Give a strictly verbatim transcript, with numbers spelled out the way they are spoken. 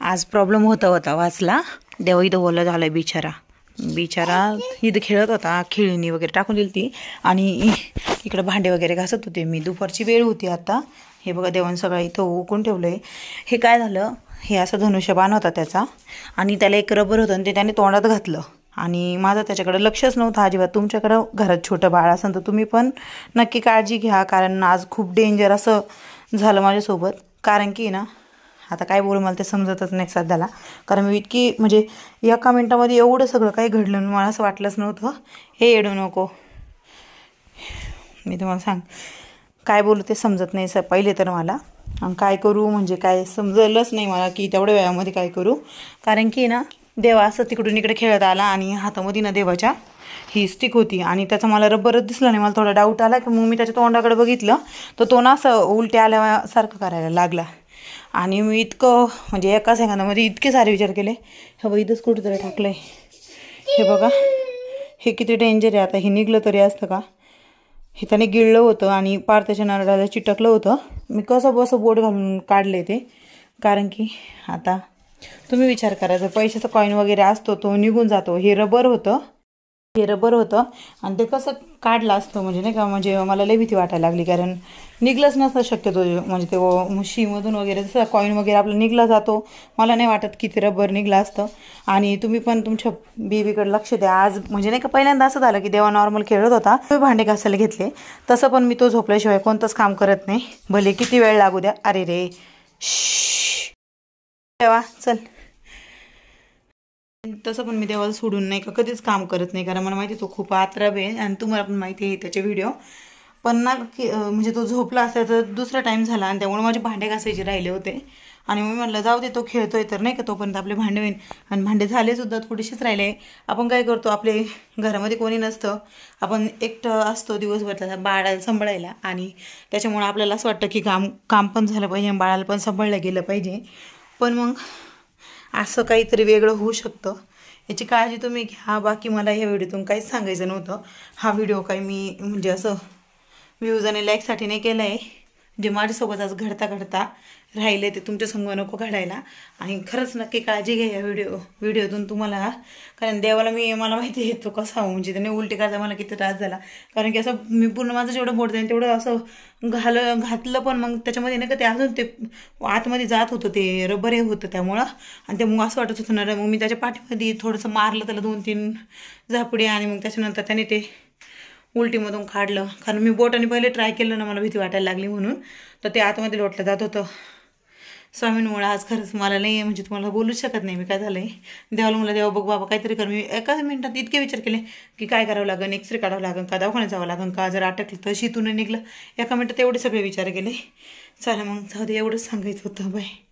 आज प्रॉब्लेम होता होता वाचला देवा इथं बोलला झाला बिचारा बिचारा इथं खेळत होता खेळणी वगैरे टाकून दिली ती आणि इकडे भांडे वगैरे घासत होते मी दुपारची वेळ होती आता हे बघा देवान सगळं इथं ओकून ठेवलंय हे काय झालं हे असं धनुष्यबाण होता त्याचा आणि त्याला एक रबर होतं आणि ते त्याने तोंडात घातलं आणि माझं त्याच्याकडे लक्षच नव्हतं अजिबात तुमच्याकडे घरात छोटं बाळ असेल तर तुम्ही पण नक्की काळजी घ्या कारण आज खूप डेंजर असं झालं माझ्यासोबत कारण की ना आता काय बोलू मला ते समजतच नाही सध्याला कारण मी इतकी म्हणजे एका मिनिटामध्ये एवढं सगळं काही घडलं मला असं वाटलंच नव्हतं हे येडू नको मी तुम्हाला सांग काय बोलू ते समजत नाही सर पहिले तर मला आणि काय करू म्हणजे काय समजलंच नाही मला की तेवढ्या वेळामध्ये काय करू कारण की ना देवा असं तिकडून इकडे खेळत आला आणि हातामध्ये ना देवाच्या ही स्टिक होती आणि त्याचा मला रबरच दिसला नाही मला थोडा डाऊट आला की मग मी त्याच्या तोंडाकडे बघितलं तर तो ना असं उलटे आल्यासारखं करायला लागला आणि मी इतकं म्हणजे एका सेकंदामध्ये इतके सारे विचार केले हे बघ इथंच कुठेतरी टाकलं आहे हे बघा हे किती डेंजर आहे आता हे निघलं तरी असतं का हे त्याने गिळलं होतं आणि पार त्याच्या नरडाला चिटकलं होतं मी कसं बसं बोट घालून काढले ते कारण की आता तुम्ही विचार करा जर पैशाचा कॉईन वगैरे असतो तो निघून जातो हे रबर होतं हे रबर होतं आणि ते कसं काढलं असतं म्हणजे नाही का म्हणजे मला लई भीती वाटायला लागली कारण निघलंच नसतं शक्यतो म्हणजे ते म्हशीमधून वगैरे जसं कॉईन वगैरे आपलं निघला जातो मला नाही वाटत की ते रबर निघलं असतं आणि तुम्ही पण तुमच्या बेबीकडे लक्ष द्या आज म्हणजे नाही का पहिल्यांदा असं झालं की देवा नॉर्मल खेळत होता तुम्ही भांडे घासायला घेतले तसं पण मी तो झोपल्याशिवाय कोणतंच काम करत नाही भले किती वेळ लागू द्या अरे रे देवा चल तसं पण मी देवाला सोडून नाही का कधीच काम करत नाही कारण मला माहिती तो खूप आत्राब आहे आणि तुम्हाला पण माहिती आहे त्याचे व्हिडिओ पण ना की म्हणजे तो झोपला असायचा दुसरा टाईम झाला आणि त्यामुळे माझे भांडे घासायचे राहिले होते आणि मी म्हटलं जाऊ दे तो खेळतोय तर नाही का तोपर्यंत आपले भांडे होईल आणि भांडे झालेसुद्धा थोडेसेच राहिले आपण काय करतो आपले घरामध्ये कोणी नसतं आपण एकटं असतो दिवसभर त्याला बाळाला सांभाळायला आणि त्याच्यामुळे आपल्याला असं वाटतं की काम काम पण झालं पाहिजे बाळाला पण सांभाळलं गेलं पाहिजे पण मग असं काहीतरी वेगळं होऊ शकतं याची काळजी तुम्ही घ्या बाकी मला ह्या व्हिडिओतून काहीच सांगायचं नव्हतं हा व्हिडिओ काही मी म्हणजे असं व्ह्यूज आणि लाईकसाठी नाही केला आहे जे माझ्यासोबत आज घडता घडता राहिले ते तुमच्या संग नको घडायला आणि खरंच नक्की काळजी घ्या या व्हिडिओ व्हिडिओतून तुम्हाला कारण देवाला मी मला माहिती आहे तो कसा म्हणजे त्याने उलटी करता मला किती त्रास झाला कारण की असं मी पूर्ण माझं जेवढं बोट जाईल तेवढं असं घाल घातलं पण मग त्याच्यामध्ये नाही का ते अजून ते आतमध्ये जात होतं ते रबर हे होतं त्यामुळं आणि ते मग असं वाटत होतं ना मग मी त्याच्या पाठीमध्ये थोडंसं मारलं त्याला दोन तीन झापडी आणि मग त्याच्यानंतर त्याने ते उलटीमधून काढलं कारण मी बोटाने पहिले ट्राय केलं ना मला भीती वाटायला लागली म्हणून तर ते आतमध्ये लोटलं जात होतं स्वामींमुळे आज खरंच मला नाही म्हणजे तुम्हाला बोलूच शकत नाही मी काय झालं आहे देवाला मला देवा बघ बाबा काहीतरी कर मी एका मिनिटात इतके विचार केले की काय करावं लागेल एक्सरे काढावं लागेल का दवाखान्यात जावं लागेल का जर अटकलं तर शीतून निघलं एका मिनिटात एवढे सगळे विचार केले चला मग जाऊ दे एवढंच सांगायचं होतं बाय